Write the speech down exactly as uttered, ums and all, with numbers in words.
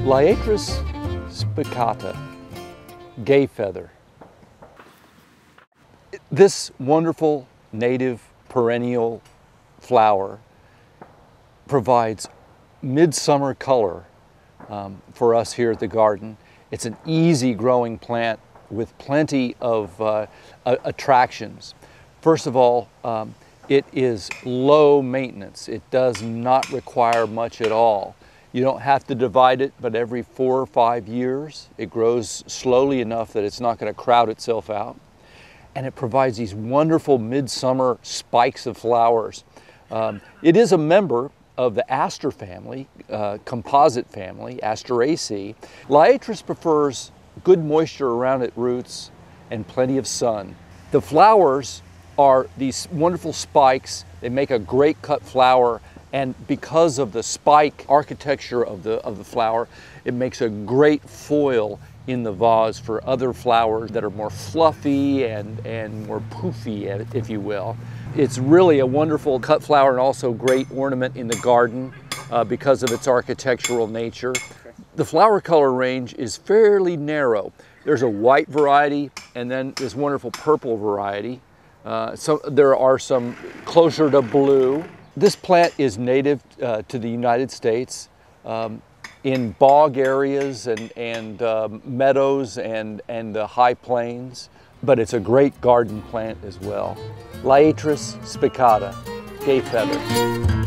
Liatris spicata, Gayfeather. This wonderful native perennial flower provides midsummer color um, for us here at the garden. It's an easy growing plant with plenty of uh, attractions. First of all, um, it is low maintenance. It does not require much at all. You don't have to divide it, but every four or five years, it grows slowly enough that it's not going to crowd itself out. And it provides these wonderful midsummer spikes of flowers. Um, it is a member of the Aster family, uh, composite family, Asteraceae. Liatris prefers good moisture around its roots and plenty of sun. The flowers are these wonderful spikes. They make a great cut flower, and because of the spike architecture of the, of the flower, it makes a great foil in the vase for other flowers that are more fluffy and, and more poofy, if you will. It's really a wonderful cut flower and also great ornament in the garden uh, because of its architectural nature. The flower color range is fairly narrow. There's a white variety and then this wonderful purple variety. Uh, so there are some closer to blue. This plant is native uh, to the United States. Um, in bog areas and, and uh, meadows and, and the high plains, but it's a great garden plant as well. Liatris spicata, Gayfeather.